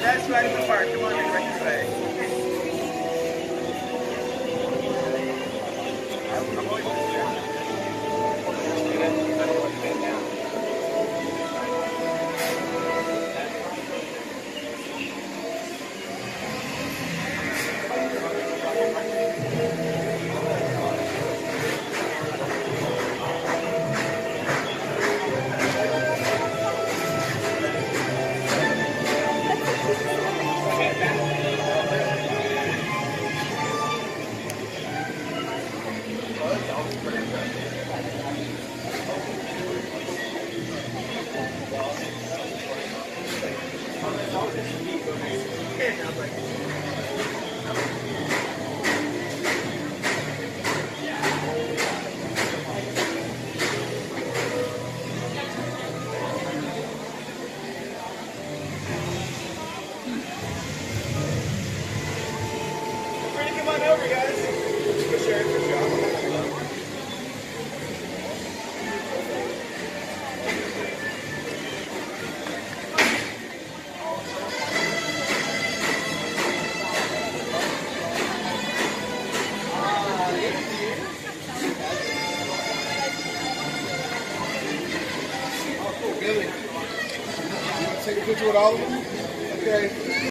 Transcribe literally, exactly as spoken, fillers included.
That's right in the park. Come on in, right this way. I'm always come on over, guys. For sure, for sure. Billy, you want to take a picture with all of them? Okay.